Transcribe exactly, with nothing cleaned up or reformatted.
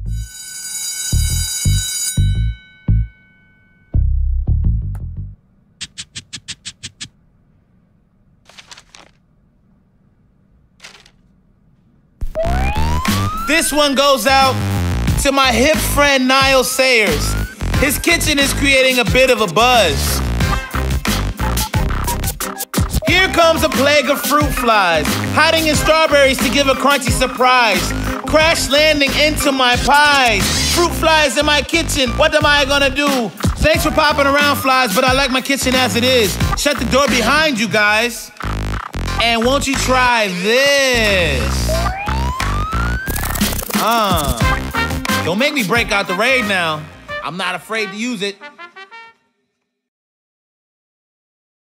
This one goes out to my hip friend Niall Sayers. His kitchen is creating a bit of a buzz. Here comes a plague of fruit flies, hiding in strawberries to give a crunchy surprise. Crash landing into my pies. Fruit flies in my kitchen, what am I gonna do? Thanks for popping around, flies, but I like my kitchen as it is. Shut the door behind you guys. And won't you try this? Uh, don't make me break out the raid now. I'm not afraid to use it.